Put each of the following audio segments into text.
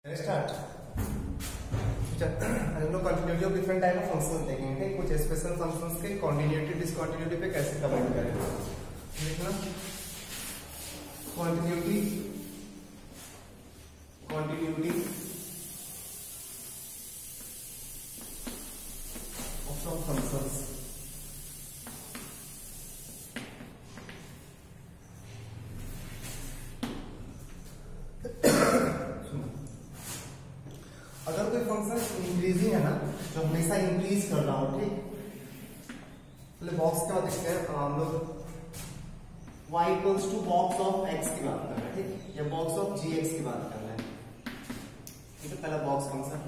Start. हम लोग continuity of different type of functions देखेंगे, ठीक? कुछ स्पेशल फंक्शंस के कंटिन्यूटी डिसकंटिन्यूटी पे कैसे कमेंट करें। देखना कंटिन्यूटी ऑफ सम फंक्शंस। अगर कोई फंक्शन इंक्रीजिंग है ना, जो हमेशा इंक्रीज कर रहा हो, ठीक? पहले बॉक्स क्या देखते हैं हम लोग। y equals to box of x की बात कर रहे हैं, ठीक? या बॉक्स ऑफ gx की बात कर रहे हैं, ठीक है? पहला बॉक्स फंक्शन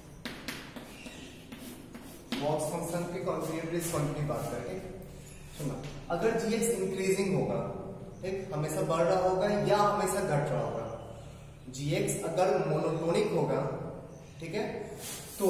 की कंटिन्यूटी डिसकंटिन्यूटी बात कर रहे हैं। सुना, अगर gx इंक्रीजिंग होगा, ठीक, हमेशा बढ़ रहा होगा या हमेशा घट रहा होगा। gx अगर मोनोटोनिक होगा, ठीक है, तो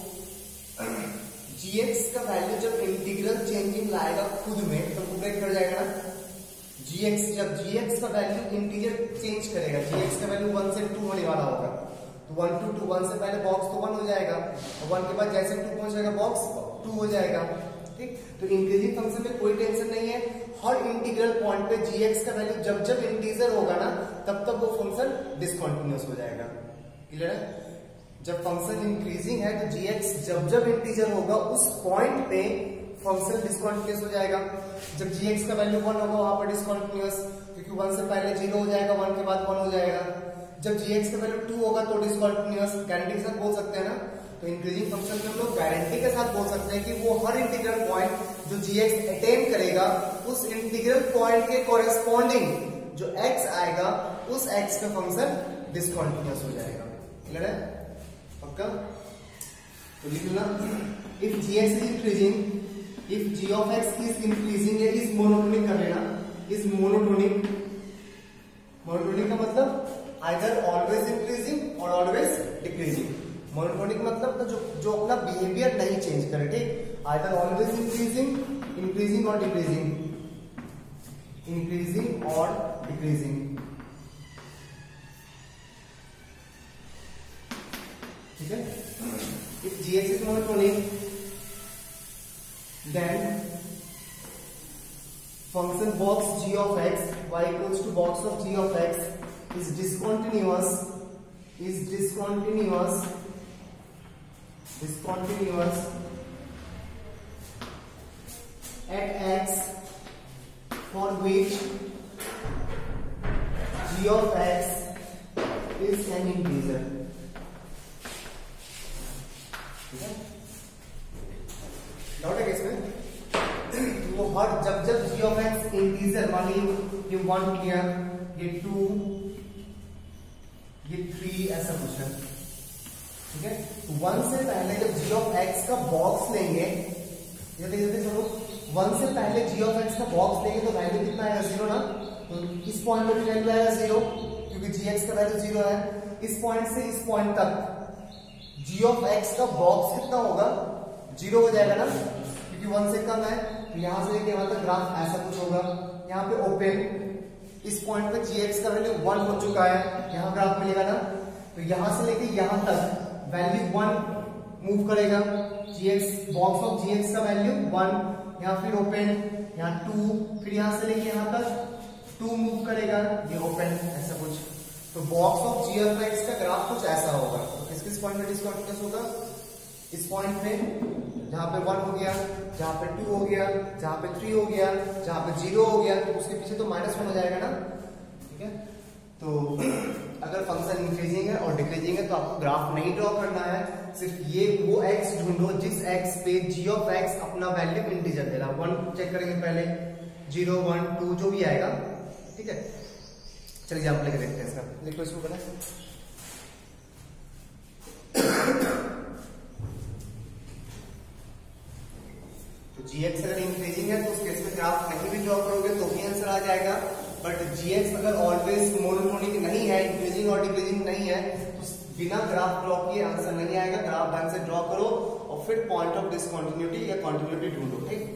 gx का वैल्यू जब इंटीग्रल चेंजिंग लाएगा खुद में तो ब्रेक कर जाएगा ना। gx जब gx का वैल्यू इंटीजर चेंज करेगा, gx का वैल्यू 1 से 2 होने वाला होगा, तो 1 to 2, 1 से पहले बॉक्स तो 1 हो जाएगा और 1 के बाद जैसे 2 पहुंच जाएगा बॉक्स 2 हो जाएगा, ठीक? तो इंक्रीजिंग फंक्शन में कोई टेंशन नहीं है। हर इंटीग्रल पॉइंट पे gx का वैल्यू जब जब इंटीजर होगा ना तब तब वो फंक्शन डिसकंटिन्यूअस हो जाएगा। क्लियर है? जब फंक्शन इंक्रीजिंग है तो gx जब जब इंटीजर होगा उस पॉइंट पे फंक्शन डिसकंटिन्यूअस हो जाएगा। जब gx का वैल्यू 1 होगा वहां पर डिसकंटिन्यूअस, क्योंकि 1 से पहले 0 हो जाएगा, 1 के बाद 1 हो जाएगा। जब gx का वैल्यू 2 होगा तो डिसकंटिन्यूअस। गारंटी के साथ बोल सकते हैं ना। तो इंक्रीजिंग फंक्शन में हम लोग गारंटी के साथ बोल सकते हैं कि वो हर इंटीग्रल पॉइंट जो gx अटेन करेगा उस इंटीग्रल पॉइंट के कोरेस्पॉन्डिंग जो x आएगा उस x का फंक्शन डिसकंटिन्यूअस हो जाएगा। क्लियर है? पक्का? तो लिख लेना, if gx is increasing, if g of x is increasing, is monotonic कर लेना। इज मोनोटोनिक, मोनोटोनिक का मतलब आइदर ऑलवेज इंक्रीजिंग और ऑलवेज डिक्रीजिंग। मोनोटोनिक मतलब जो अपना बिहेवियर नहीं चेंज करे, ठीक? आइदर ऑलवेज इंक्रीजिंग और डिक्रीजिंग, इंक्रीजिंग और डिक्रीजिंग, ठीक है? If gx is monotonic, then function box g of x y equals to box of g of x is discontinuous at x for which g of x is an integer। Doubt है इसमें? वो हर जब जब g of x integer, मान लीजिए ये 1 लिया, ये 2, ये 3, ऐसा कुछ है, ठीक है? तो 1 से पहले जब g of x का बॉक्स लेंगे, जल्दी चलो, 1 से पहले g of x का बॉक्स लेंगे तो वैल्यू कितना आएगा? 0 ना। तो इस पॉइंट पर भी वैल्यू आएगा 0 क्योंकि gx का वैल्यू 0 है। इस पॉइंट से इस पॉइंट तक g of x का बॉक्स कितना होगा? 0 हो जाएगा ना, क्योंकि 1 से कम है। तो यहां से लेके यहां तक ग्राफ ऐसा कुछ होगा। यहाँ पे ओपन, इस पॉइंट पे gx का वैल्यू 1 हो चुका है, यहाँ ग्राफ मिलेगा ना। तो यहां से लेके यहां तक वैल्यू 1 मूव करेगा, gx बॉक्स ऑफ gx का वैल्यू 1, यहाँ फिर ओपन, यहाँ 2, फिर यहां से लेके यहां तक 2 मूव करेगा, ये ओपन, ऐसा कुछ। तो box of g of x का ग्राफ कुछ ऐसा होगा। तो किस पॉइंट पे डिसकंटिन्यूअस होगा? इस पॉइंट पे जहां पे 1 हो गया, जहां पे 2 हो गया, जहां पे 3 हो गया, जहां पे 0 हो गया, तो उसके पीछे तो -1 हो जाएगा ना, ठीक है? तो अगर फंक्शन इंक्रीजिंग है और डिक्रीजिंग है तो आपको ग्राफ नहीं ड्रॉ करना है, सिर्फ ये वो x ढूंढो जिस x पे g of x अपना वैल्यू इंटीजर दे रहा। 1 चेक करेंगे पहले, 0, 1, 2 जो भी आएगा, ठीक है? चलिए एग्जाम्पल लेके देखते हैं इसका। देखो इसको बना, तो gx अगर इंक्रीजिंग है तो उस केस में ग्राफ नहीं भी ड्रॉ करोगे तो भी आंसर आ जाएगा। बट gx अगर ऑलवेज मोनोटोनिक नहीं है, इंक्रीजिंग और डिक्रीजिंग नहीं है, तो बिना ग्राफ ड्रॉ किए आंसर नहीं आएगा। ग्राफ ढंग से ड्रॉ करो और फिर पॉइंट ऑफ डिसकंटिन्यूटी या कंटिन्यूटी ढूंढो, ठीक?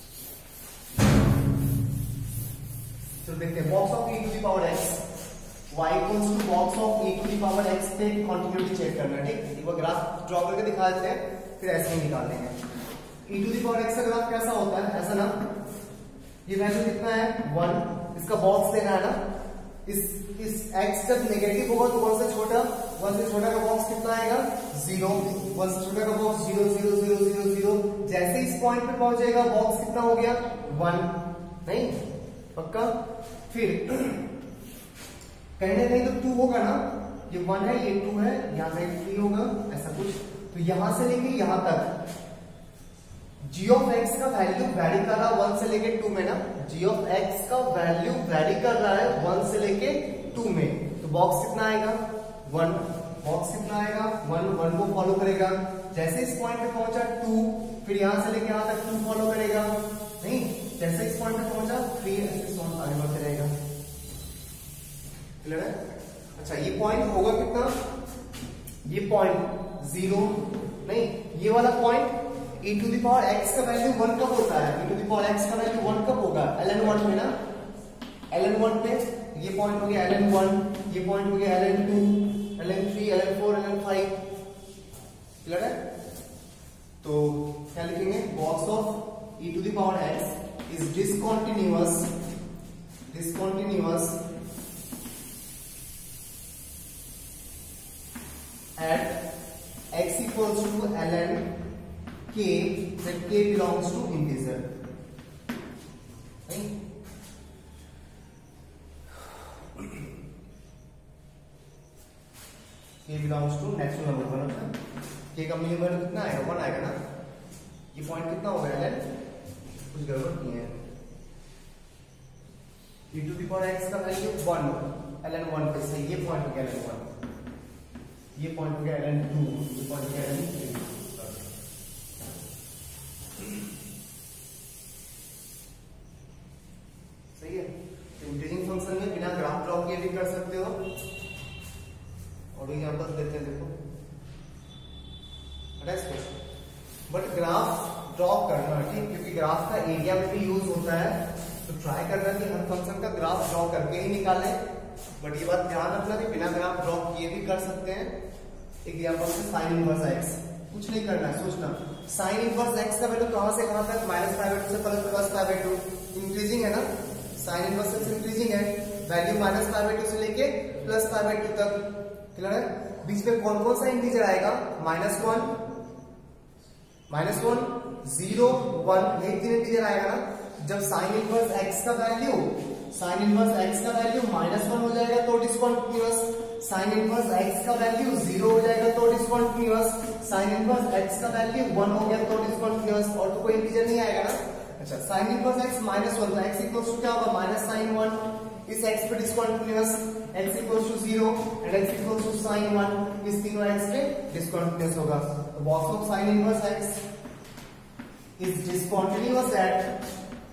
तो देखते हैं box of e to the power x y equals to box of e to the power x पे कंटिन्यूटी चेक करना है, ठीक। एक बार ग्राफ ड्रॉ करके दिखा देते हैं, फिर ऐसे ही निकाल लेंगे। e to the power x का ग्राफ कैसा होता है, ऐसा ना, ये वैल्यू कितना है 1, इसका बॉक्स लेना है ना, इस x जब नेगेटिव होगा तो 1 से छोटा का बॉक्स कितना आएगा 0, 1 से छोटा का बॉक्स 0 0 0 0 0। जैसे इस पॉइंट पे पहुंचेगा बॉक्स कितना हो गया 1, नहीं पक्का। फिर कहीं ना कहीं तो 2 होगा ना, ये 1 है ये 2 है, यहाँ पे 3 होगा ऐसा कुछ। तो यहां से लेके यहां तक g ऑफ x का वैल्यू वैरी कर रहा है 1 से लेके 2 में ना, g ऑफ x का वैल्यू वैरी कर रहा है 1 से लेके 2 में। तो बॉक्स कितना आएगा 1, बॉक्स कितना आएगा 1, 1 को फॉलो करेगा। जैसे इस पॉइंट पे पहुंचा 2, फिर यहां से लेके यहां तक 2 फॉलो करेगा, नहीं जैसे इस पॉइंट पे पहुंचा 3, ऐसे सॉन्ग आगे बढ़ते रहेगा। क्लियर है? अच्छा ये पॉइंट होगा कितना, ये पॉइंट 0, नहीं ये वाला point e to the power x का वैल्यू 1 कब होता है, e to the power x का वैल्यू 1 कब होगा ln1 में ना, ln1 पे ये पॉइंट हो गया ln1, ये पॉइंट हो गया ln2, ln3, ln4, ln5। Clear है? तो क्या लिखेंगे, box of e to the power x is discontinuous at x equals to ln k, when k belongs to integer, नहीं k belongs to natural number बना, k का minimum value कितना आएगा 1 आएगा ना। ये पॉइंट कितना होगा ln, कुछ गड़बड़ नहीं है, e to the power x का वैल्यू 1 ln1 पे से, ये पॉइंट हो गया ln1, ये पॉइंट हो गया ln2, ये पॉइंट हो गया ln3। सही है? इंटीजरिंग फंक्शन में बिना ग्राफ ड्रॉ किए भी कर सकते हो, और एग्जांपल देते हैं, देखो बट ग्राफ ड्रॉ करना, ठीक, क्योंकि ग्राफ का एरिया में भी यूज होता है, तो ट्राई करना कि हर फंक्शन का ग्राफ ड्रॉ करके ही निकालें। बट ये बात ध्यान रखना कि बिना ग्राफ ड्रॉ किए भी कर सकते हैं। एग्जांपल से साइन इनवर्स x, कुछ नहीं करना है, सोचना साइन इनवर्स x का वैल्यू कहां से कहां तक, -π/2 से +π/2, इंक्रीजिंग है ना, साइन इनवर्स x इंक्रीजिंग है, वैल्यू -π/2 से लेके +π/2 तक। क्लियर है? बीच में कौन कौन सा इंटीजर आएगा, -1, 0, 1, ये 3 इंटीजर आएगा ना। जब साइन इनवर्स x का वैल्यू -1 हो जाएगा तो डिसकंटीन्यूअस, साइन इनवर्स x का वैल्यू 0 हो जाएगा तो डिसकंटीन्यूअस, साइन इनवर्स x का वैल्यू 1 हो गया तो डिसकंटीन्यूअस, और तो कोई इंटीजर नहीं आएगा ना। अच्छा साइन इनवर्स x -1, तो x इक्वल्स टू क्या होगा -sin1, इस x पे discontinuous, x equals to 0 and x equals to sin1, इस तीनों x पे डिसकंटीन्यूअस होगा। तो box of sine inverse x is discontinuous at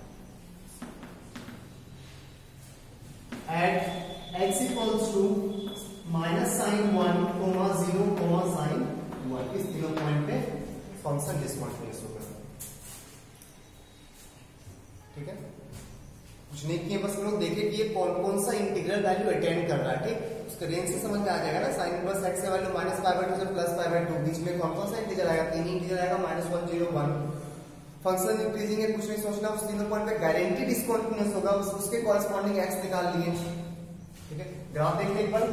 x equals to -sin1, 0, sin1, इस तीनों पॉइंट पे फंक्शन डिसकंटीन्यूअस होगा। ठीक है, कुछ नहीं किए, बस हम लोग देखे कि ये कौन कौन सा इंटीग्रल वैल्यू अटेंड कर रहा है। ठीक, उसका रेंज से समझ में आ जाएगा ना। साइन इनवर्स x का वैल्यू -π/2 से +π/2, बीच में कौन कौन सा इंटीजर आएगा, 3 ही इंटीजर आएगा, -1, 0, 1। फंक्शन इंक्रीजिंग है, कुछ नहीं सोचना, उस तीनों पॉइंट पे गारंटी डिसकंटीन्यूअस होगा, उसके कॉरेस्पॉन्डिंग x निकाल लिए। ठीक है, ग्राफ देखते एक बार।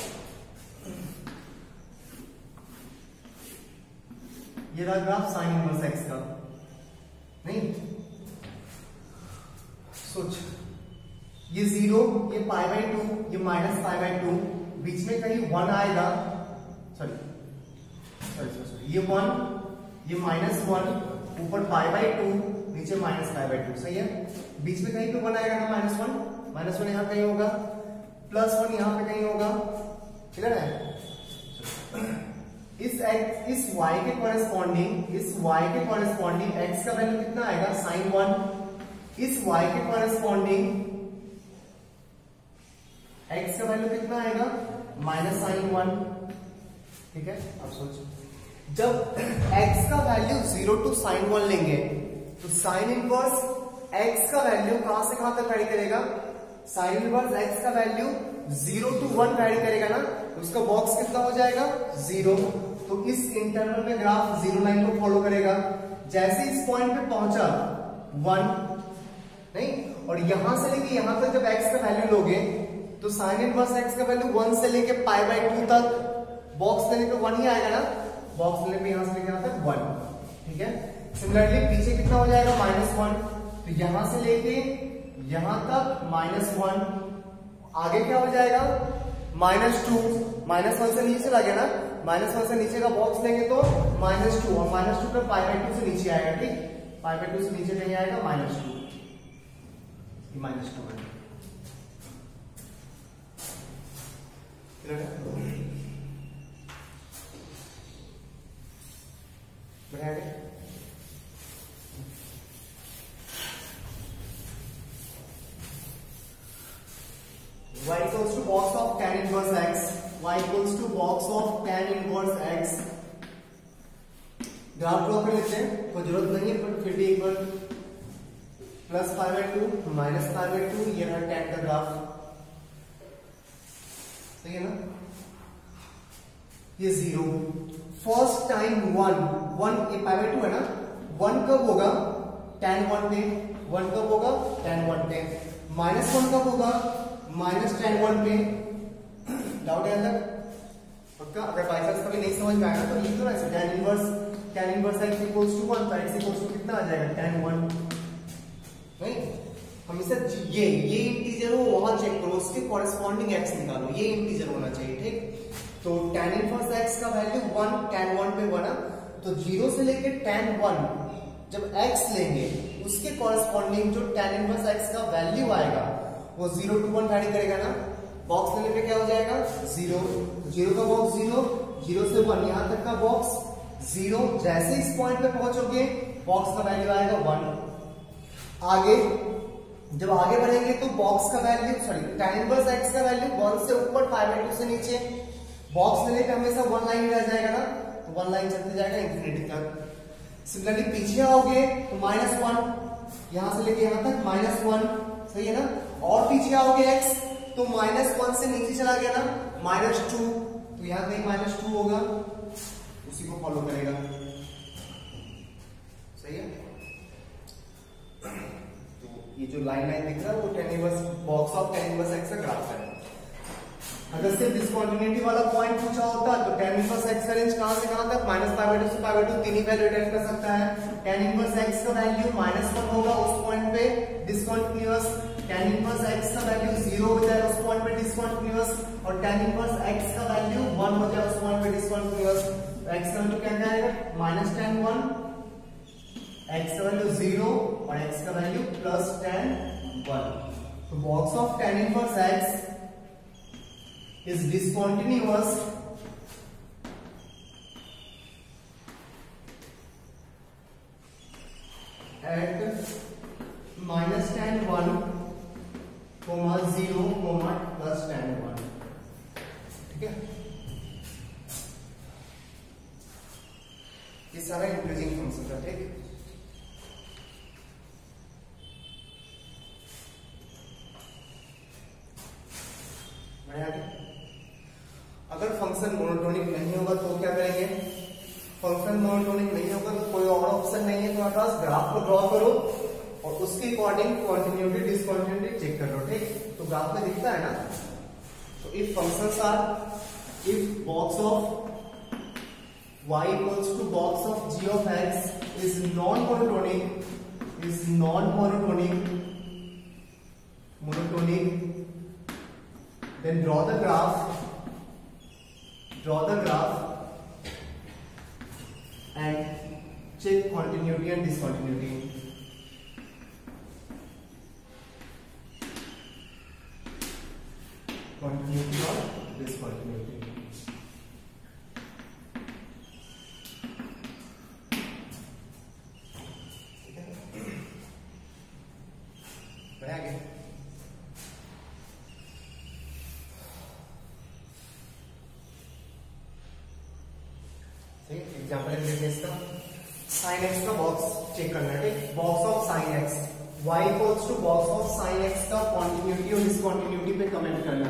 ये रहा ग्राफ साइन इनवर्स x का, नहीं सोच, ये 0, ये π/2, ये -π/2, बीच में कहीं 1 आएगा, सॉरी ये 1, ये -1, ऊपर π/2, नीचे -π/2, सही है। बीच में कहीं पे 1 आएगा ना, -1 यहां कहीं होगा, +1 यहां पे कहीं होगा। क्लियर है? इस y के कॉरेस्पॉन्डिंग x का वैल्यू कितना आएगा, sin1, इस y के कॉरेस्पॉन्डिंग x का वैल्यू कितना आएगा, -sin1। ठीक है, अब सोचो, जब x का वैल्यू 0 to sin1 लेंगे तो साइन इनवर्स x का वैल्यू कहां से कहां तक वैरी करेगा, साइन इनवर्स x का वैल्यू 0 to 1 वैरी करेगा ना, उसका बॉक्स कितना हो जाएगा 0। तो इस इंटरवल में ग्राफ 0 लाइन को फॉलो करेगा। जैसे इस पॉइंट पे पहुंचा 1 नहीं, और यहां से लेके यहां तक जब x का वैल्यू लोगे तो साइन इनवर्स x का वैल्यू 1 से लेके π/2 तक बॉक्स लेने पे 1 ही आएगा ना, बॉक्स लेने पे यहां से लेके यहां तक 1। ठीक है, सिमिलरली पीछे कितना हो जाएगा -1, तो यहां से लेके यहां तक -1, आगे क्या हो जाएगा -2, -1 से नीचे चला गया ना, -1 से नीचे का बॉक्स लेंगे तो -2, और -2 पे π/2 से नीचे आएगा। ठीक, π/2 से नीचे नहीं आएगा -2 है। y equals to box of tan inverse x, y equals to box of tan inverse x। Graph draw कर लेते हैं, कोई जरूरत नहीं है पर फिर भी एक बार +π/2 -π/2, ये है tan का ग्राफ, सही है ना। ये 0 फर्स्ट टाइम 1 ये π/2 है ना, 1 कब होगा tan 1 पे, 1 कब होगा tan 1 पे, -1 कब होगा tan 1 पे। डाउट है अंदर पक्का? अगर बाई चांस कभी नहीं समझ में आएगा तो लिख दो ऐसे, tan inverse x equals to 1, तो x इक्वल्स टू कितना आ जाएगा tan 1। नहीं, हमेशा ये इंटीजर हो वहां चेक करो, उसके कॉरेस्पॉन्डिंग x निकालो, ये इंटीजर होना चाहिए। ठीक, तो tan इनवर्स x का वैल्यू 1 tan 1 पे बना, तो 0 से लेके tan 1 जब x लेंगे उसके कॉरेस्पॉन्डिंग जो tan इनवर्स x का वैल्यू आएगा वो 0 to 1 वैरी करेगा ना, बॉक्स लेने पे क्या हो जाएगा 0 का बॉक्स 0 से 1 यहां तक का बॉक्स 0। जैसे इस पॉइंट पे पहुंचोगे बॉक्स का वैल्यू आएगा 1। आगे जब आगे बढ़ेंगे तो बॉक्स का वैल्यू tan इनवर्स x का वैल्यू 1 से ऊपर π/2 से नीचे, बॉक्स लेने पे हमेशा 1 लाइन रह जाएगा ना, तो 1 लाइन चलते जाएगा इंफिनिटी तक। सिमिलरली पीछे आओगे तो -1, यहां से लेके यहां तक -1, सही है ना, और पीछे आओगे x तो -1 से नीचे चला गया ना -2, तो यहां कहीं -2 होगा, उसी को फॉलो करेगा, सही है। तो ये जो लाइन दिख रहा है वो tan inverse box of tan inverse x का ग्राफ है। अगर सिर्फ डिस्कंटिन्यूटी वाला पॉइंट पूछा होता तो tan इनवर्स x का रेंज कहां से कहां तक -π/2 से π/2 तीन ही वैल्यू अटेंड कर सकता है। tan इनवर्स x का वैल्यू -1 होगा उस पॉइंट पे डिस्कंटिन्यूअस, tan इनवर्स x का वैल्यू 0 हो जाएगा उस पॉइंट पे डिस्कंटिन्यूअस, और tan इनवर्स x का वैल्यू 1 हो जाएगा उस पॉइंट पे डिस्कंटिन्यूअस। x का वैल्यू क्या आएगा -tan 1, x का वैल्यू 0 और x का वैल्यू +tan 1। तो box of tan inverse x is discontinuous at -tan 1, 0, +tan 1। ठीक है, ये सारा इंक्रीजिंग फंक्शन था। ठीक, अगर फंक्शन मोनोटोनिक नहीं होगा तो क्या करेंगे, फंक्शन मोनोटोनिक नहीं होगा तो कोई और ऑप्शन नहीं है तुम्हारे पास, ग्राफ को ड्रॉ करो और उसके अकॉर्डिंग कंटिन्यूटी डिसकंटिन्यूटी चेक कर लो। ठीक, तो ग्राफ में दिखता है ना, तो if functions are, if box of y equals to box of g of x is non-monotonic, then draw the graph and check continuity and discontinuity. Continuity or discontinuity. Example लेते हैं इसका, साइन एक्स का box check करना है। ठीक, box of sine x y equals to box of sine x का continuity और discontinuity पे कमेंट करना है।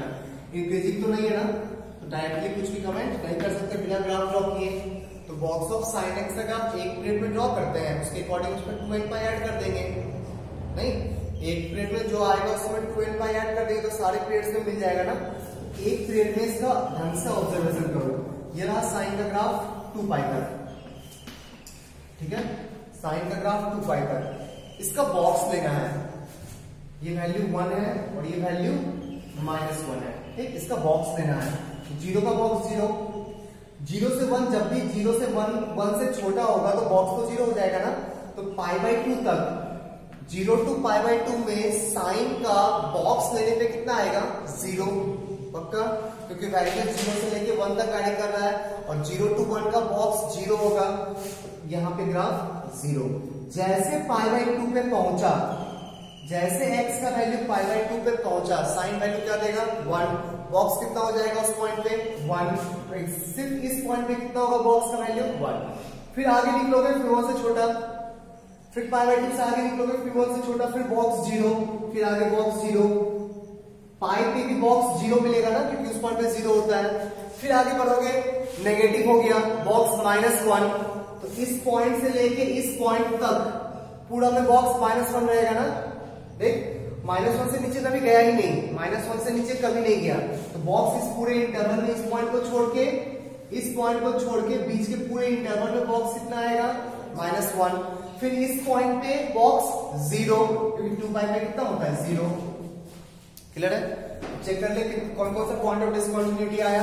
इंक्रीजिंग तो नहीं है ना, तो डायरेक्टली कुछ भी कमेंट नहीं कर सकते बिना ग्राफ ड्रॉ किए। तो बॉक्स ऑफ साइन एक्स का ग्राफ एक पीरियड में ड्रॉ करते हैं, उसके अकॉर्डिंग उसमें 2n पाई ऐड कर देंगे। नहीं, एक पीरियड में जो आएगा उसमें 2n पाई ऐड कर देंगे तो सारे पीरियड्स में मिल जाएगा ना। एक पीरियड में इसका ढंग से ऑब्जर्वेशन करो। ये रहा साइन का ग्राफ 2 पाई तक, ठीक है, साइन का ग्राफ 2 पाई तक। इसका बॉक्स लेना है, ये वैल्यू 1 है और ये वैल्यू -1 है, ठीक। इसका बॉक्स लेना है, 0 का बॉक्स 0, 0 से 1, जब भी 0 से 1 से छोटा होगा तो बॉक्स तो 0 हो जाएगा ना। तो π/2 तक, 0 to π/2 में साइन का बॉक्स लेने पे कितना आएगा? 0, पक्का, क्योंकि वैल्यू 0 से लेके 1 तक वैरी कर रहा है और 0 to 1 का बॉक्स 0 होगा, यहाँ पे ग्राफ 0। जैसे π/2 पे पहुंचा, जैसे x का वैल्यू π/2 पे पहुंचा, साइन वैल्यू क्या देगा? 1, बॉक्स कितना हो जाएगा उस पॉइंट पे? 1। सिर्फ इस पॉइंट पे कितना होगा बॉक्स का वैल्यू? 1। फिर आगे निकलोगे, फिर 1 से छोटा, फिर π/2 से आगे निकलोगे, फिर 1 से छोटा, फिर बॉक्स 0, फिर आगे बॉक्स 0, पाई पे भी बॉक्स 0 मिलेगा ना, क्योंकि उस पॉइंट पे 0 होता है। फिर आगे बढ़ोगे, नेगेटिव हो गया, बॉक्स -1, तो इस पॉइंट से लेके इस पॉइंट तक पूरा में बॉक्स -1 रहेगा ना। देख, -1 से नीचे कभी गया ही नहीं, -1 से नीचे कभी नहीं गया, तो बॉक्स इस पूरे इंटरवल में, इस पॉइंट को छोड़ के, इस पॉइंट को छोड़ के बीच के पूरे इंटरवल में बॉक्स कितना आएगा? -1। फिर इस पॉइंट पे बॉक्स 0, क्योंकि 2 पाई में कितना होता है? 0। क्लियर है? चेक कर ले कौन कौन सा पॉइंट ऑफ डिसकंटिन्यूटी आया।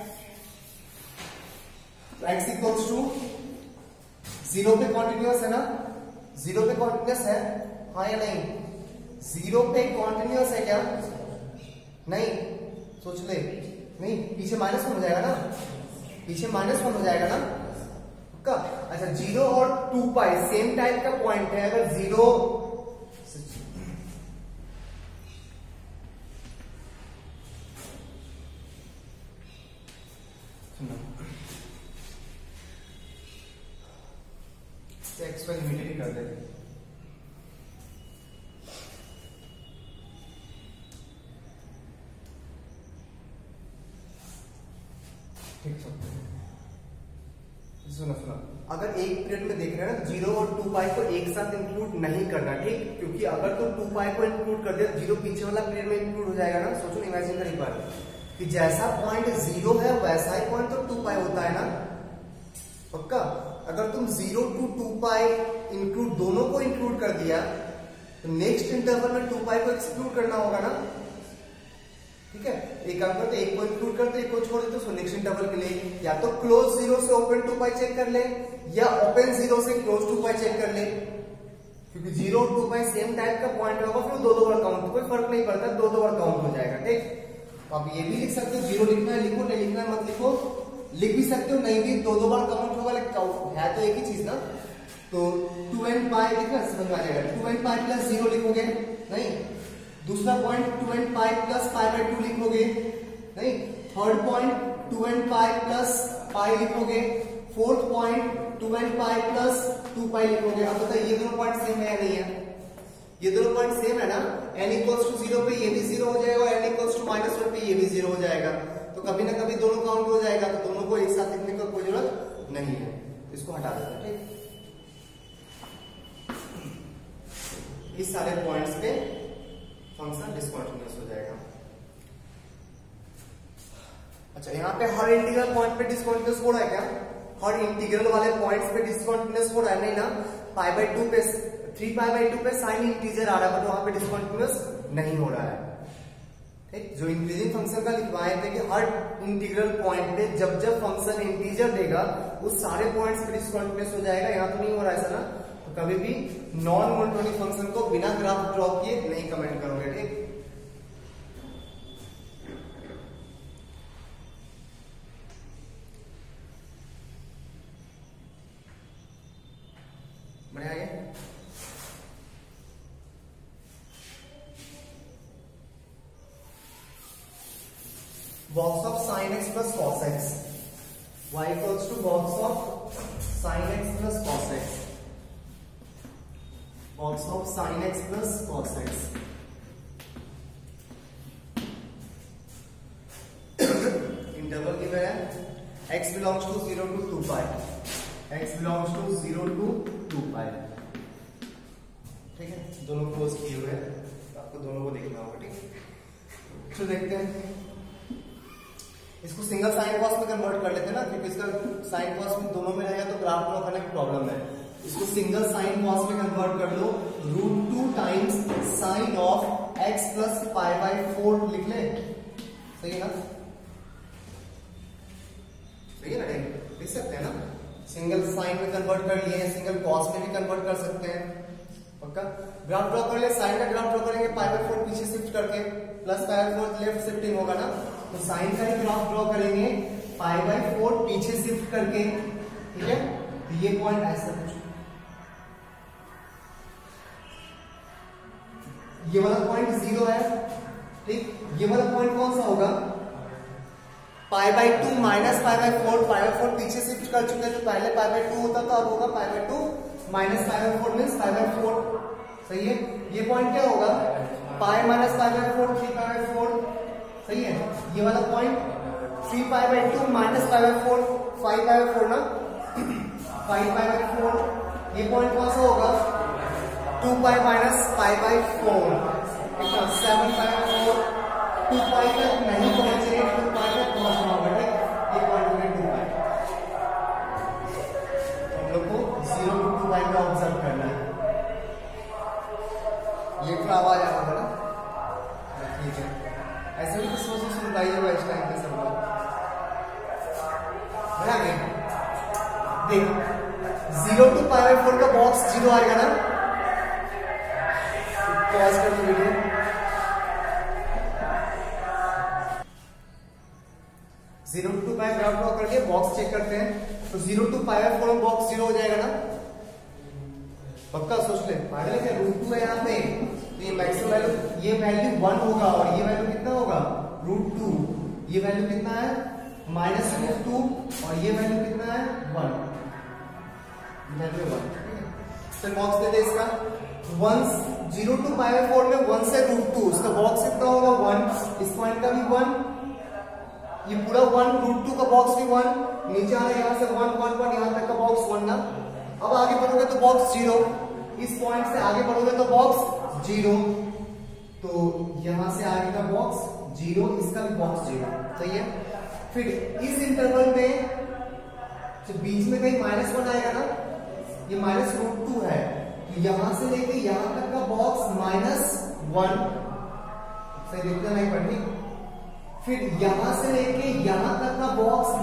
x इक्वल्स टू 0 पे कॉन्टिन्यूअस है ना, 0 पे कॉन्टिन्यूअस है, हाँ या नहीं? 0 पे कॉन्टिन्यूअस है क्या? नहीं, सोच ले, नहीं, पीछे -1 हो जाएगा ना, पीछे -1 हो जाएगा ना, पक्का। अच्छा, 0 और 2 पाई सेम टाइप का पॉइंट है, अगर 0 एक्स वाई लिमिटेड ही कर देते, ठीक। सुनो, अगर एक पीरियड में देख रहे हैं ना, 0 और 2 पाई को एक साथ इंक्लूड नहीं करना, ठीक, क्योंकि अगर तो 2 पाई को इंक्लूड कर दिया, 0 पीछे वाला पीरियड में इंक्लूड हो जाएगा ना। सोचो, इमेजिन कर एक बार कि जैसा पॉइंट 0 है वैसा ही पॉइंट तो 2 पाई होता है ना, पक्का। अगर तुम 0 to 2 पाई इंक्लूड, दोनों को इंक्लूड कर दिया, तो नेक्स्ट इंटरवल में 2 पाई को एक्सक्लूड करना होगा ना, ठीक है। एक काम करते, एक को इंक्लूड करते, एक को छोड़ देते, तो नेक्स्ट इंटरवल के लिए या तो क्लोज 0 से ओपन 2 पाई चेक कर ले, या ओपन 0 से क्लोज 2 पाई चेक कर ले, क्योंकि 0 और 2 पाई सेम टाइप का पॉइंट होगा, फिर 2 बार काउंट, कोई फर्क नहीं पड़ता, 2 बार काउंट हो जाएगा, ठीक। तो आप ये भी लिख सकते हो, 0 लिखना है लिखो, नहीं लिखना है मत लिखो, लिख भी सकते हो, नहीं भी, 2 बार काउंट होगा, है तो एक ही चीज ना। तो 2n पाई लिखना समझ आ जाएगा, 2n पाई प्लस 0 लिखोगे, नहीं। दूसरा पॉइंट 2n पाई प्लस π/2 लिखोगे, नहीं। Third point 2n pi plus pi लिखोगे, fourth point 2n pi plus 2 pi लिखोगे। अब बताइए ये दोनों पॉइंट सेम है या नहीं है? ये दोनों पॉइंट सेम है ना। n इक्वल्स टू 0 पे ये भी 0 हो जाएगा, n इक्वल्स टू -1 पे ये भी 0 हो जाएगा, तो कभी ना कभी दोनों काउंट हो जाएगा, तो दोनों को एक साथ लिखने का कोई जरूरत नहीं है, इसको हटा देते हैं, ठीक। इस सारे पॉइंट्स पे फंक्शन डिसकंटिन्यूअस हो जाएगा। अच्छा, यहाँ पे हर इंटीग्रल पॉइंट पे डिसकंटिन्यूअस हो रहा है क्या? हर इंटीग्रल वाले पॉइंट्स पे डिसकंटिन्यूअस हो रहा है? नहीं ना। π/2 पे, 3π/2 पे साइन इंटीजर आ रहा है, तो वहां पे डिसकंटिन्यूअस नहीं हो रहा है, ठीक। जो इंक्रीजिंग फंक्शन का लिखवाए थे कि हर इंटीग्रल पॉइंट पे जब जब फंक्शन इंटीजर देगा उस सारे पॉइंट्स पे डिसकंटिन्यूअस हो जाएगा, यहाँ तो नहीं हो रहा है ऐसा ना। तो कभी भी नॉन मोनोटोनिक फंक्शन को बिना ग्राफ ड्रॉ किए नहीं कमेंट करोगे, ठीक। बढ़िया है। Box of sine x plus cos x, y equals to box of sine x plus cos x, box of sine x plus cos x. Interval given है x belongs to 0 to 2 pi, x belongs to 0 to 2 pi. ठीक है, दोनों close किए हुए हैं, आपको दोनों को देखना होगा। ठीक, तो देखते हैं इसको सिंगल साइन कॉस में कन्वर्ट कर लेते हैं ना, क्योंकि इसका साइन कॉस में दोनों में रहेगा तो ग्राफ ड्रॉ करने में प्रॉब्लम है। इसको सिंगल साइन कॉस में कन्वर्ट कर लो, √2 times sine of x plus pi by 4 लिख ले। सही है ना, सही है ना, लिख सकते हैं ना। सिंगल साइन में कन्वर्ट कर लिए हैं, सिंगल कॉस में भी कन्वर्ट कर सकते हैं। पक्का ग्राफ ड्रॉ कर ले, साइन का ग्राफ ड्रॉ करेंगे पाई बाई 4 पीछे शिफ्ट करके, plus pi by 4 left shifting होगा ना, तो साइन का ही ग्राफ ड्रॉ करेंगे पाई बाई 4 पीछे शिफ्ट करके। ठीक है, तो ये पॉइंट ऐसा कुछ, ये वाला पॉइंट 0 है। ठीक, ये वाला पॉइंट कौन सा होगा, pi by 2 minus pi by 4, pi by 4 पीछे शिफ्ट कर चुके हैं, तो पहले पाई बाई 2 होता था, अब होगा pi by 2 minus pi by 4 means pi by 4। सही है, ये पॉइंट क्या होगा, pi minus pi by 4, 3 pi by 4। सही है, ये वाला point 3 pi by 2 minus pi by 4, 5 pi by 4 ना, 5 पाई बाई 4। ये पॉइंट कौन सा होगा, 2 pi minus pi by 4, 7 pi by 4। 2 pi तक नहीं पहुंचे, 2 पाई तक पहुंचना होगा। ठीक, ये पॉइंट हो गया 2 पाई। हम लोग को 0 to 2 पाई का ऑब्जर्व करना है। ये फिर आवाज आ रहा है ना, ठीक है, ऐसे भी किसी से सुन पाई होगा इस टाइम पे सब लोग। बना गया, देख 0 to पाई बाई 4 का बॉक्स 0 आएगा ना, पॉज कर दो video. Zero two pi graph draw करके बॉक्स चेक करते हैं, तो 0 to पाई बाई 4 में बॉक्स 0 हो जाएगा ना, पक्का सोच ले। पागल है, √2 है यहाँ पे, तो ये मैक्सिमम वैल्यू, ये वैल्यू 1 होगा और ये वैल्यू कितना होगा, √2। ये वैल्यू कितना है, -√2, और ये वैल्यू कितना है, 1, वैल्यू 1। फिर बॉक्स दे दे इसका 0 to पाई बाई 4 में 1 से √2, इसका बॉक्स कितना होगा 1, इस पॉइंट का भी 1, ये पूरा 1, √2 का बॉक्स भी 1, नीचे आ रहा है यहाँ से 1 1 1, यहाँ तक का बॉक्स 1 ना। अब आगे बढ़ोगे तो बॉक्स 0, इस पॉइंट से आगे बढ़ोगे तो बॉक्स 0, तो यहां से आगे का बॉक्स 0, इसका भी बॉक्स 0। सही है, फिर इस इंटरवल में जो बीच में कहीं -1 आएगा ना, ये -√2 है, तो यहां से लेके यहां तक का बॉक्स -1। सही देखते नहीं पढ़नी। फिर यहां से लेके यहां तक का बॉक्स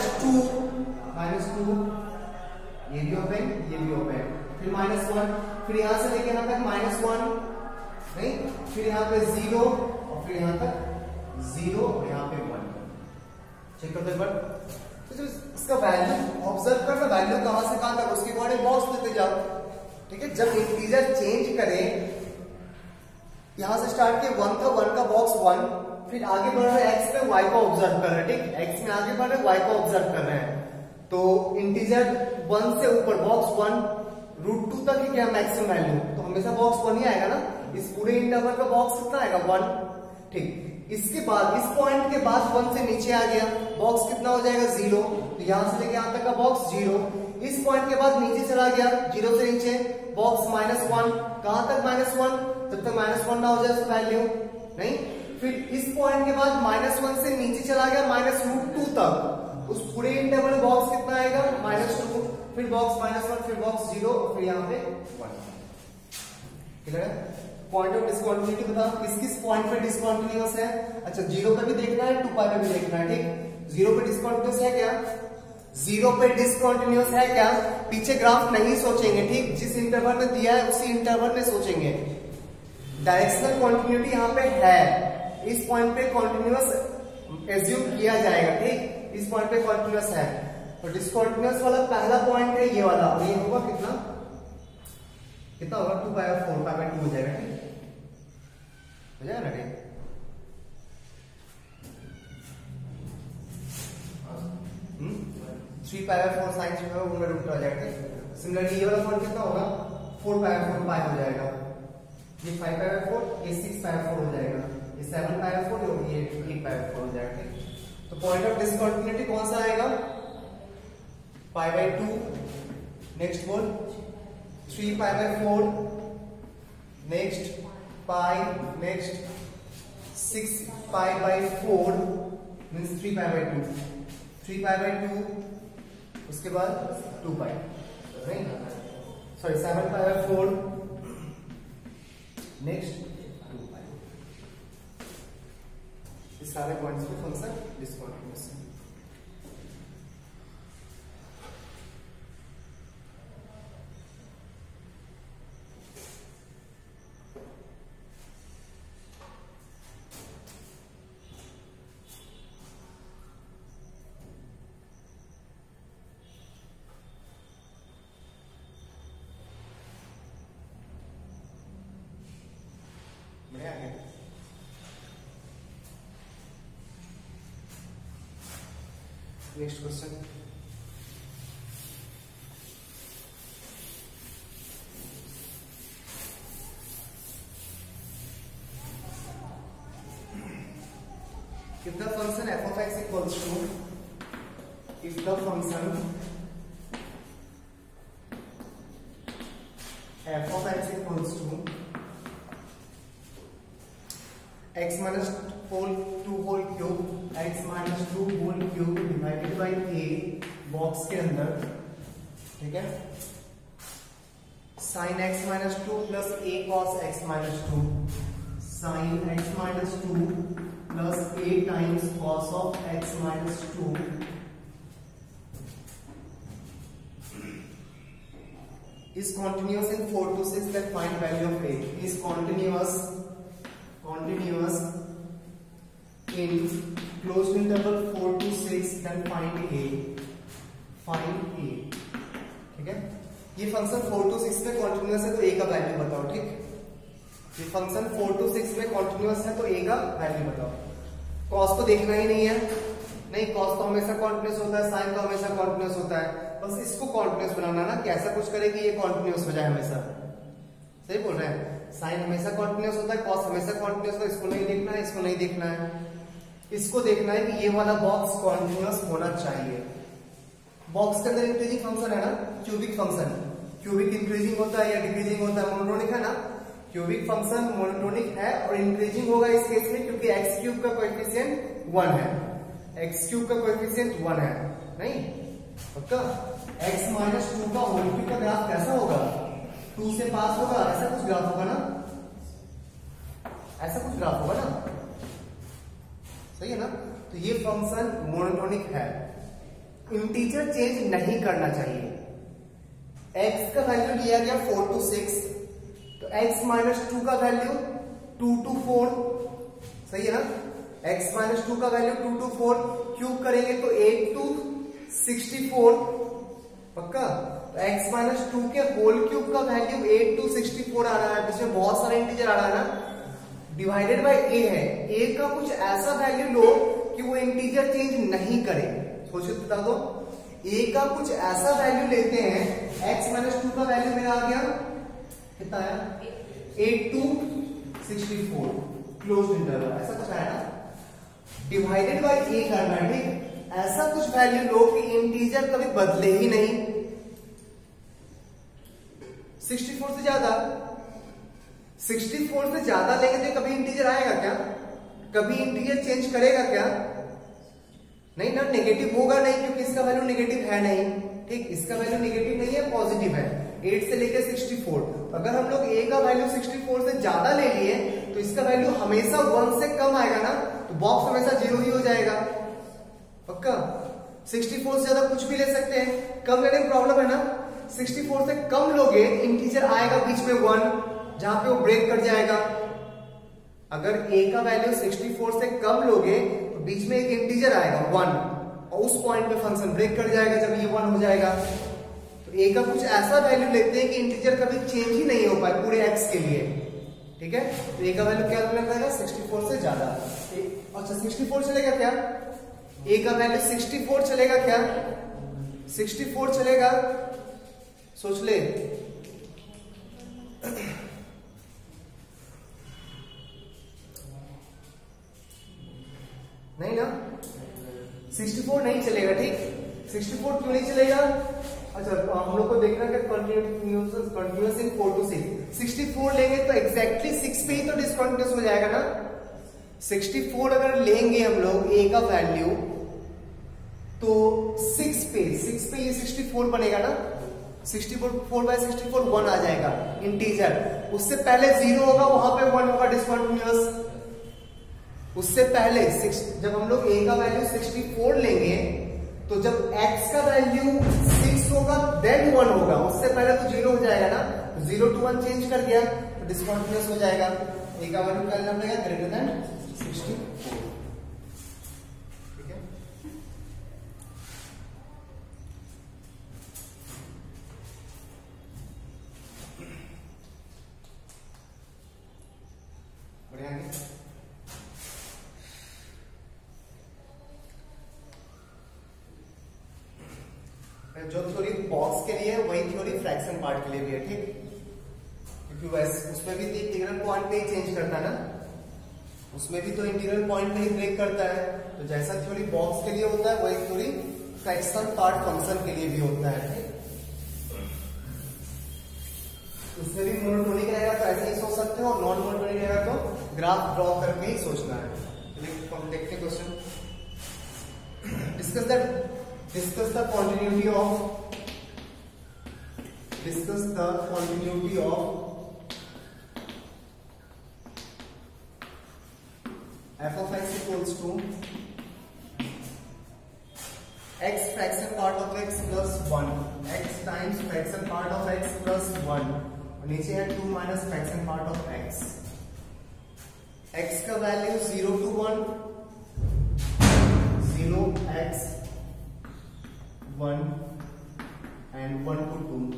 -2, ये भी ओपन, ये भी ओपन, फिर -1, फिर यहां से लेके यहां तक -1 नहीं, फिर यहां पे 0, और फिर यहां तक 0, और यहां पे 1। चेक करते हैं, तो इसका वैल्यू ऑब्जर्व करना, वैल्यू कहां से कहां तक, उसके अकॉर्डिंग बॉक्स देते जाओ। ठीक है, जब इंटीजर चेंज करें, यहां से स्टार्ट किए 1 था, 1 का बॉक्स 1, फिर आगे बढ़ रहे x में y को ऑब्जर्व कर रहे हैं। ठीक, x में आगे बढ़ रहे y को ऑब्जर्व कर रहे हैं, तो इंटीजर 1 से ऊपर बॉक्स 1 √2 तक ही क्या मैक्सिमम वैल्यू, तो हमेशा बॉक्स 1 ही आएगा ना। इस पूरे इंटरवल का बॉक्स कितना आएगा, 1। ठीक, इसके बाद इस पॉइंट के बाद 1 से नीचे आ गया, बॉक्स कितना हो जाएगा, 0, तो यहां से लेके यहां तक का बॉक्स 0। इस पॉइंट के बाद नीचे चला गया, 0 से नीचे बॉक्स -1, कहां तक -1, जब तक -1 ना हो जाए उसका वैल्यू नहीं। फिर इस पॉइंट के बाद -1 से नीचे चला गया -√2 तक, उस पूरे इंटरवल में बॉक्स कितना आएगा, -2, फिर बॉक्स -1, फिर बॉक्स 0, और फिर यहाँ पे 1। क्लियर है? पॉइंट ऑफ डिसकंटिन्यूटी बता, किस किस पॉइंट पे डिसकंटिन्यूअस है। अच्छा, 0 पे भी देखना है, 2 पाई पे भी देखना है। ठीक, 0 पे डिसकंटिन्यूअस है क्या, 0 पे डिसकंटिन्यूअस है क्या, पीछे ग्राफ नहीं सोचेंगे। ठीक, जिस इंटरवल में दिया है उसी इंटरवल में सोचेंगे। डायरेक्शनल कंटिन्यूटी यहाँ पे है, इस पॉइंट पे कंटिन्यूअस एज्यूम किया जाएगा। ठीक, इस पॉइंट पे कंटिन्यूअस है, तो डिसकंटिन्यूअस वाला पहला पॉइंट है ये वाला, और ये होगा कितना कितना होगा, 2 पाई बाई 4, पाई बाई 2 हो जाएगा। ठीक, हो जाएगा ना। ठीक, 3 पाई बाई 4 साइन जो है वो रूट आ जाएगा। सिमिलरली ये वाला पॉइंट कितना होगा, 4 पाई बाई 4 पाई हो जाएगा, ये 5 पाई बाई 4, ये 6 पाई बाई 4 हो जाएगा, ये 7 पाई बाई 4, ये 8 पाई बाई 4 हो जाएगा। ठीक, तो पॉइंट ऑफ डिसकंटिन्यूटी कौन सा आएगा? पाई बाई 2, नेक्स्ट बोल 3 pi by 4, next pi, next 6 pi by 4 means 3 pi by 2, 3 pi by 2, उसके बाद 2 पाई, नहीं sorry 7 pi by 4, next 2 pi. इस सारे पॉइंट्स पे फंक्शन डिसकंटिन्यूअस है। Next question, if the function f of x equals to, if the function f of x equals to x minus 2 whole cube, x minus 2 whole cube divided by a box के अंदर, ठीक है, sin x minus 2 plus a cos x minus 2, sin x minus 2 plus a times cos of x minus 2 is continuous in 4 to 6, then find value of a. Is continuous in closed interval 4 to 6, then find a, ठीक है। ये function 4 to 6 में continuous है तो a का value बताओ, ठीक। ये फंक्शन 4 to 6 में कॉन्टिन्यूअस है तो a का वैल्यू बताओ। कॉस को देखना ही नहीं है, नहीं कॉस तो हमेशा कॉन्टिन्यूअस होता है, साइन तो हमेशा कॉन्टिन्यूअस होता है, बस इसको कॉन्टिन्यूअस बनाना ना कि ऐसा कुछ करे कि ये कॉन्टिन्यूअस हो जाए हमेशा। सही बोल रहे हैं, साइन हमेशा कॉन्टिन्यूअस होता है, कॉस हमेशा कॉन्टिन्यूअस होता है, इसको नहीं देखना है, इसको नहीं देखना है, इसको देखना है कि ये वाला बॉक्स कॉन्टिन्यूअस होना चाहिए। बॉक्स के अंदर इंक्रीजिंग फंक्शन है ना, क्यूबिक फंक्शन, क्यूबिक इंक्रीजिंग होता है या डिक्रीजिंग होता है, मोनोटोनिक है ना, क्यूबिक फंक्शन मोनोटोनिक है और इंक्रीजिंग होगा इस केस में क्योंकि एक्स क्यूब का कोएफिशिएंट 1 है, एक्स क्यूब का कोएफिशिएंट 1 है, नहीं पक्का। एक्स माइनस 2 का होल क्यूब का ग्राफ कैसा होगा? 2 से पास होगा, ऐसा कुछ ग्राफ होगा ना, ऐसा कुछ ग्राफ होगा ना, सही है ना। तो ये फंक्शन मोनोटोनिक है, इंटीजर चेंज नहीं करना चाहिए। x का वैल्यू लिया गया 4 to 6, तो x माइनस 2 का वैल्यू 2 to 4, सही है ना। x माइनस 2 का वैल्यू 2 to 4, क्यूब करेंगे तो 8 to 64, पक्का। तो x माइनस 2 के होल क्यूब का वैल्यू 8 to 64 आ रहा है, जिसमें बहुत सारा इंटीजर आ रहा है ना, डिवाइडेड बाय a है, a का कुछ ऐसा वैल्यू लो कि वो इंटीजर चेंज नहीं करे। सोचो बता दो, a का कुछ ऐसा वैल्यू लेते हैं, x माइनस 2 का वैल्यू मेरा आ गया कितना आया 8 to 64 क्लोज्ड इंटरवल, ऐसा कुछ आया ना, डिवाइडेड बाय a करना है, ठीक। ऐसा कुछ वैल्यू लो कि इंटीजर कभी बदले ही नहीं। 64 से ज्यादा, 64 से ज्यादा लेंगे तो कभी इंटीजर आएगा क्या? कभी इंटीजर चेंज करेगा क्या? नहीं ना, नेगेटिव होगा नहीं क्योंकि इसका वैल्यू नेगेटिव है नहीं, ठीक। इसका वैल्यू नेगेटिव नहीं है, पॉजिटिव है, 8 से लेकर 64। अगर हम लोग a का वैल्यू 64 से ज्यादा ले लिए तो इसका वैल्यू हमेशा 1 से कम आएगा ना, तो बॉक्स हमेशा 0 ही हो जाएगा, पक्का। 64 से ज्यादा कुछ भी ले सकते हैं, कम लेने में प्रॉब्लम है ना। 64 से कम लोगे इंटीजर आएगा बीच में 1, जहां पे वो ब्रेक कर जाएगा। अगर a का वैल्यू 64 से कम लोगे तो बीच में एक इंटीजर आएगा 1 और उस पॉइंट पे फंक्शन ब्रेक कर जाएगा जब ये 1 हो जाएगा। तो a का कुछ ऐसा वैल्यू लेते हैं कि इंटीजर कभी चेंज ही नहीं हो पाए पूरे x के लिए, ठीक है। तो a का वैल्यू क्या रहेगा 64 से ज्यादा। अच्छा 64 चलेगा क्या? a का वैल्यू 64 चलेगा क्या? 64 चलेगा, सोच ले। नहीं ना, 64 नहीं चलेगा, ठीक। 64 क्यों नहीं चलेगा? अच्छा, हम लोग को देखना है कंटिन्यूअस इन 4 to 6। 64 लेंगे तो एग्जैक्टली 6 पे ही तो डिसकंटिन्यूअस हो जाएगा ना। 64 अगर लेंगे हम लोग ए का वैल्यू तो 6 पे ये 64 बनेगा ना। 64/64 1 आ जाएगा इंटीजर। उससे पहले 0 होगा, वहां पे 1 होगा डिसकंटिन्यूअस। उससे पहले जब हम लोग a का वैल्यू 64 लेंगे तो जब x का वैल्यू 6 होगा देन 1 होगा। उससे पहले तो 0 हो जाएगा ना। 0 to 1 चेंज कर दिया तो डिसकंटिन्यूअस हो जाएगा। a का वैल्यू क्या लेना पड़ेगा? Greater than 64। ठीक है, बढ़िया। जो थ्योरी बॉक्स के लिए है वही थ्योरी फ्रैक्शन पार्ट के लिए भी है, ठीक। क्योंकि वैसे उसमें भी इंटीग्रल पॉइंट पे ही चेंज करता है ना, उसमें भी तो इंटीग्रल पॉइंट पे ही ब्रेक करता है। तो जैसा थ्योरी बॉक्स के लिए होता है वही थ्योरी फ्रैक्शन पार्ट फंक्शन के लिए भी होता है, ठीक। उसमें भी मोनोटोनिक रहेगा तो ऐसे ही सोच सकते हो, और नॉन मोनोटोनिक रहेगा तो ग्राफ ड्रॉ करके ही सोचना है। देखते हैं question. Discuss the continuity of f of x equals to x fraction part of x plus 1, x times fraction part of x plus 1, और नीचे है 2 minus fraction part of x। x का value 0 to 1, 0x 1 and 1 to 2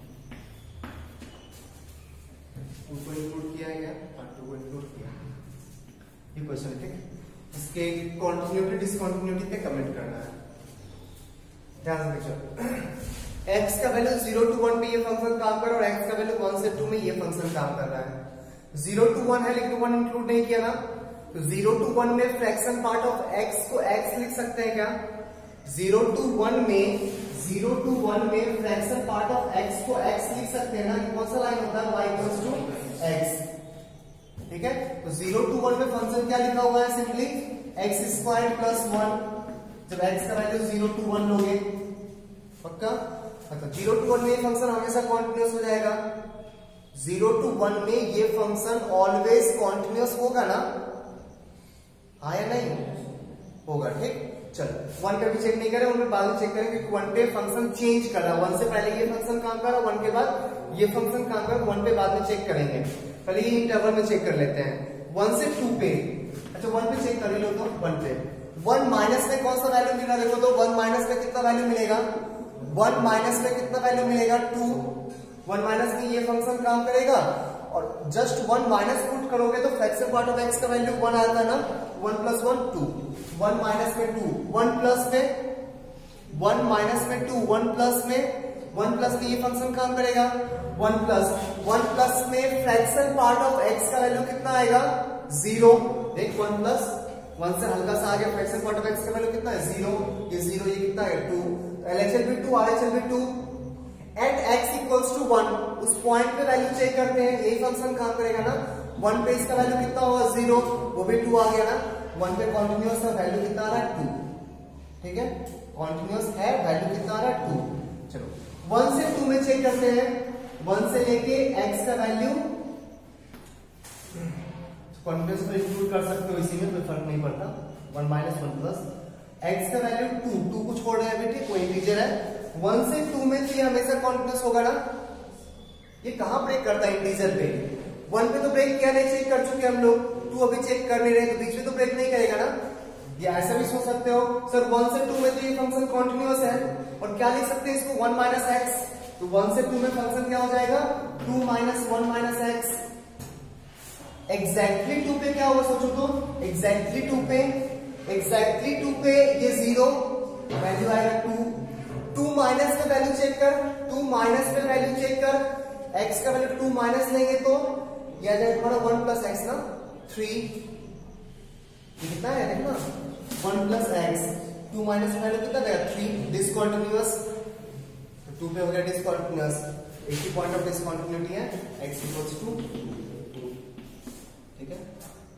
को include किया है क्या? 2 को include किया। ये क्वेश्चन है, ठीक। इसके कॉन्टिन्यूटी डिसकॉन्टिन्यूटी पे कमेंट करना है, ध्यान से देखो। x का वैल्यू 0 to 1 पे ये फंक्शन काम कर रहा है और x का वैल्यू 1 से 2 में ये फंक्शन काम कर रहा है। 0 to 1 है लेकिन 1 इंक्लूड नहीं किया ना, तो 0 to 1 में फ्रैक्शन पार्ट ऑफ x को x लिख सकते हैं क्या? 0 to 1 में फ्रैक्शन पार्ट ऑफ x को x लिख सकते हैं ना। कौन सा लाइन होता है? y इक्वल्स टू x, ठीक है। तो 0 to 1 में फंक्शन क्या लिखा हुआ है? Simply x square plus 1। जब x का वैल्यू 0 to 1 लोगे, पक्का? मतलब 0 to 1 में ये फंक्शन हमेशा कॉन्टिन्यूअस हो जाएगा। 0 to 1 में ये फंक्शन ऑलवेज कॉन्टिन्यूअस होगा ना, हाँ या नहीं? होगा, ठीक। चलो 1 पे भी चेक नहीं करें, उनमें बाद में चेक करेंगे कि 1 पे फंक्शन चेंज कर रहा है। 1 से पहले ये फंक्शन काम कर रहा है, 1 के बाद ये फंक्शन काम कर रहा है। 1 पे बाद में चेक करेंगे, पहले ये इंटरवल में चेक कर लेते हैं। 1 से 2 पे, अच्छा 1 पे चेक कर लो तो 1 पे 1 माइनस में कौन सा वैल्यू मिला? देखो तो 1 माइनस में कितना वैल्यू मिलेगा? 1 माइनस में कितना वैल्यू मिलेगा? 2। 1 माइनस में ये फंक्शन काम करेगा और जस्ट 1 माइनस पुट करोगे तो फ्रैक्शन पार्ट ऑफ x का वैल्यू 1 आता है ना। 1 प्लस 1 2, 1 माइनस में 2, 1 प्लस में 1 माइनस में 2, 1 प्लस में ये फंक्शन काम करेगा। 1 प्लस में फ्रैक्शन पार्ट ऑफ x का वैल्यू कितना आएगा? 0। देख 1 प्लस 1 से हल्का सा आ गया, फ्रैक्शन पार्ट ऑफ x का वैल्यू कितना है? 0। ये 0, ये कितना है? 2। LHS भी 2, RHS भी 2। एट x इक्वल्स टू 1, उस पॉइंट पे वैल्यू चेक करते हैं, यही फंक्शन काम करेगा ना। 1 पे इसका वैल्यू कितना होगा? 0, वो भी 2 आ गया ना। 1 पे कॉन्टिन्यूअस है, वैल्यू कितना आ रहा है? 2, ठीक है। कॉन्टिन्यूअस है, वैल्यू कितना आ रहा है? 2। चलो 1 से 2 में चेक करते हैं। 1 से लेके x का वैल्यू कॉन्टिन्यूअस में इंक्लूड कर सकते हो, इसी में कोई फर्क नहीं पड़ता। 1 माइनस 1 प्लस x का वैल्यू 2 को छोड़ रहे हैं बेटे, कोई इंटीजर है। 1 से 2 में तो ये हमेशा कॉन्टिन्यूअस होगा ना। ये कहां ब्रेक करता है? इंटीजर पे। 1 पे तो ब्रेक किया नहीं, चेक कर चुके हम लोग। 2 अभी चेक कर नहीं रहे, तो बीच में तो ब्रेक नहीं करेगा ना। ये ऐसा भी सोच सकते हो सर 1 से 2 में तो ये फंक्शन कॉन्टिन्यूअस है, और क्या लिख सकते हैं इसको? 1 माइनस एक्स। तो 1 से 2 में फंक्शन क्या हो जाएगा? 2 माइनस 1 माइनस एक्स। एग्जैक्टली 2 पे क्या होगा सोचो तो? एग्जैक्टली 2 पे ये 0 वैल्यू आएगा 2। 2 माइनस में वैल्यू चेक कर, 2 माइनस में वैल्यू चेक कर। x का वैल्यू 2 माइनस लेंगे तो यह आ जाएगा तुम्हारा 1 प्लस एक्स ना, 3। ये कितना है देखना, 1 प्लस एक्स। 2 माइनस पहले कितना देगा 3 डिसकंटिन्यूअस, तो 2 पे हो गया डिसकंटिन्यूअस। एक ही पॉइंट ऑफ डिसकंटिन्यूटी है x इक्वल्स टू 2, ठीक है।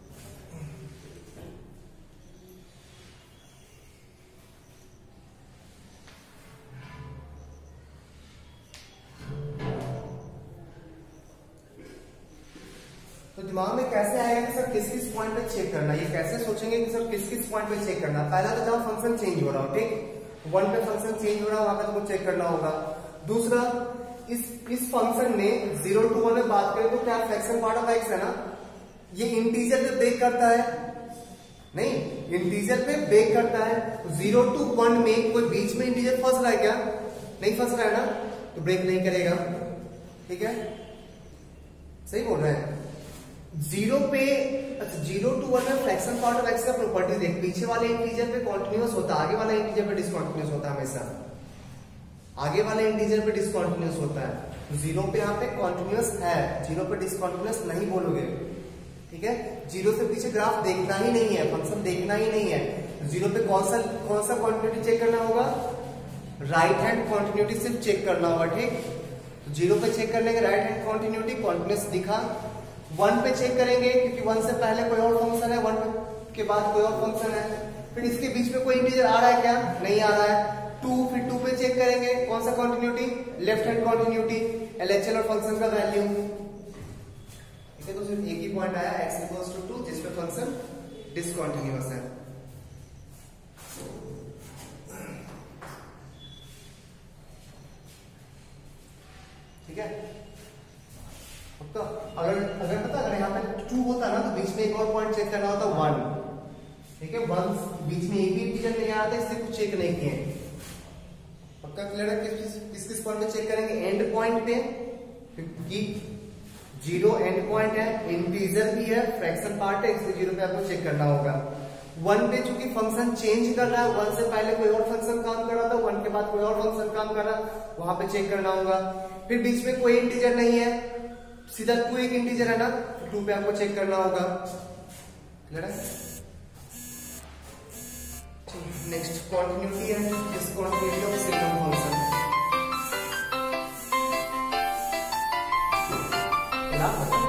तो दिमाग में कैसे आएगा कि सर किस किस पॉइंट पे चेक करना, ये कैसे सोचेंगे कि सर किस किस पॉइंट पे चेक करना। पहला तो जहां फंक्शन चेंज हो रहा हो, ठीक, 1 पे फंक्शन चेंज हो रहा हो वहां पे तुमको चेक करना होगा। दूसरा, इस फंक्शन में 0 to 1 में बात करें तो क्या फ्रैक्शन पार्ट ऑफ x है ना, ये इंटीजर पे ब्रेक करता है, नहीं इंटीजर पे ब्रेक करता है। 0 to 1 में कोई बीच में इंटीजर फंस रहा है क्या, नहीं फंस रहा है ना, तो ब्रेक नहीं करेगा, ठीक है, सही बोल रहे हैं। 0 पे, अच्छा 0 to 1 में फ्रैक्शन पार्ट ऑफ x का प्रॉपर्टी देख, पीछे वाले इंटीजर पे कॉन्टिन्यूअस होता है, आगे वाला इंटीजर पे डिसकंटिन्यूअस होता है, हमेशा आगे वाले इंटीजर पे डिसकंटिन्यूअस होता है। तो 0 पे यहाँ पे कॉन्टिन्यूअस है, 0 पे डिसकंटिन्यूअस नहीं बोलोगे, ठीक है। 0 से पीछे ग्राफ देखना ही नहीं है, फंक्शन देखना ही नहीं है। 0 पे कौन सा कॉन्टिन्यूटी चेक करना होगा, राइट हैंड कॉन्टिन्यूटी सिर्फ चेक करना होगा, ठीक। तो 0 पे चेक करने के राइट हैंड कॉन्टिन्यूटी कॉन्टिन्यूअस दिखा। 1 पे चेक करेंगे क्योंकि 1 से पहले कोई और फंक्शन है, 1 के बाद कोई और फंक्शन है, फिर इसके बीच में कोई इंटीजर आ रहा है क्या, नहीं आ रहा है। 2, फिर 2 पे चेक करेंगे कौन सा continuity, left hand continuity, LHL और फंक्शन का वैल्यू, ठीक है। तो सिर्फ एक ही पॉइंट आया x इक्वल्स टू 2 जिसपे फंक्शन डिसकंटिन्यूअस है। ठीक है, तो अगर पता अगर यहाँ पे 2 होता ना तो बीच में एक और पॉइंट चेक करना होता 1, ठीक है। 1 बीच में एक भी इंटीजर नहीं आता, इसलिए कुछ चेक नहीं किए। पक्का क्लियर है, किस किस पॉइंट पे चेक करेंगे, एंड पॉइंट पे, क्योंकि 0 एंड पॉइंट है, इंटीजर भी है, फ्रैक्शन पार्ट है, इसलिए 0 पे आपको चेक करना होगा। 1 पे चूंकि फंक्शन चेंज कर रहा है, 1 से पहले कोई और फंक्शन काम कर रहा था, 1 के बाद कोई और फंक्शन काम कर रहा, वहां पे चेक करना होगा। फिर बीच में कोई इंटीजर नहीं है, सीधा कोई एक इंटीजर है ना, 2 पे आपको चेक करना होगा, क्लियर है। नेक्स्ट कॉन्टिन्यूटी है, डिसकंटिन्यूटी ऑफ सिंगल फंक्शन।